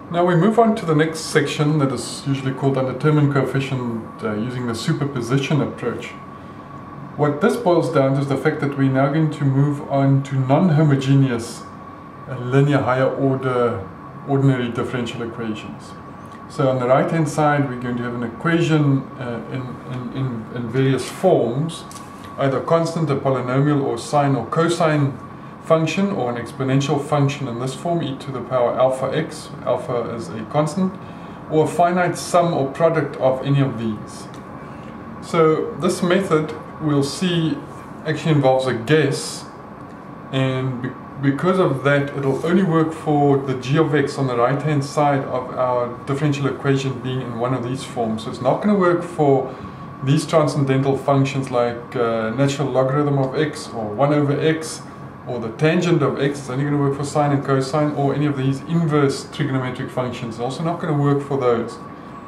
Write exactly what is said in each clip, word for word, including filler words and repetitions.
Now we move on to the next section that is usually called undetermined coefficient uh, using the superposition approach. What this boils down to is the fact that we're now going to move on to non-homogeneous uh, linear higher order ordinary differential equations. So on the right hand side we're going to have an equation uh, in, in, in, in various forms, either constant, a polynomial, or sine or cosine function, or an exponential function in this form, e to the power alpha x, alpha is a constant, or a finite sum or product of any of these. So this method we'll see actually involves a guess, and be because of that it'll only work for the g of x on the right hand side of our differential equation being in one of these forms. So it's not going to work for these transcendental functions like uh, natural logarithm of x, or one over x, or the tangent of x. It's only going to work for sine and cosine, or any of these inverse trigonometric functions. It's also not going to work for those.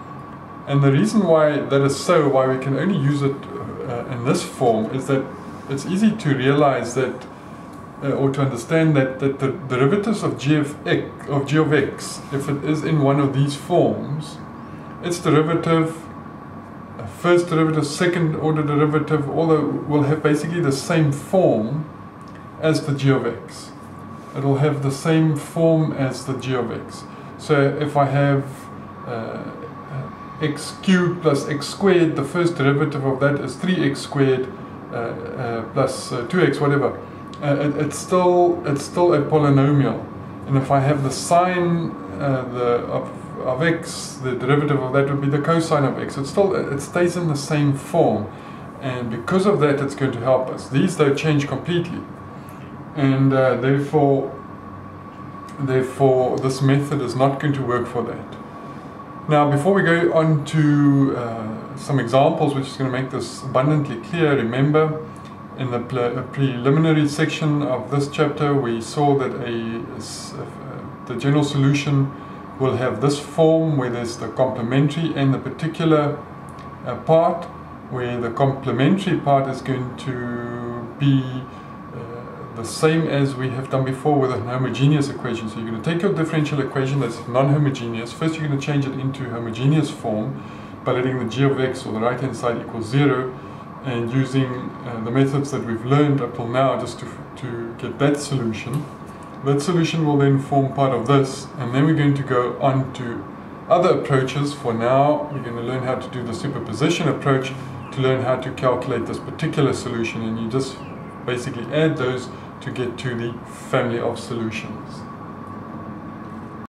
And the reason why that is so, why we can only use it uh, in this form, is that it's easy to realize that, uh, or to understand that, that the derivatives of g of x, of g of x, if it is in one of these forms, its derivative, uh, first derivative, second order derivative, all the, will have basically the same form as the g of x. It will have the same form as the g of x. So if I have uh, x cubed plus x squared, the first derivative of that is three x squared uh, uh, plus uh, two x, whatever. Uh, it, it's still it's still a polynomial. And if I have the sine uh, the of, of x, the derivative of that would be the cosine of x. It still it stays in the same form, and because of that, it's going to help us. These though change completely. And uh, therefore, therefore, this method is not going to work for that. Now, before we go on to uh, some examples, which is going to make this abundantly clear, remember, in the pre preliminary section of this chapter, we saw that a, uh, the general solution will have this form, where there's the complementary and the particular uh, part, where the complementary part is going to be the same as we have done before with a homogeneous equation. So you're going to take your differential equation that's non-homogeneous. First you're going to change it into homogeneous form by letting the g of x, or the right hand side, equal zero, and using uh, the methods that we've learned up till now just to, to get that solution. That solution will then form part of this, and then we're going to go on to other approaches. For now you're going to learn how to do the superposition approach to learn how to calculate this particular solution, and you just basically add those to get to the family of solutions.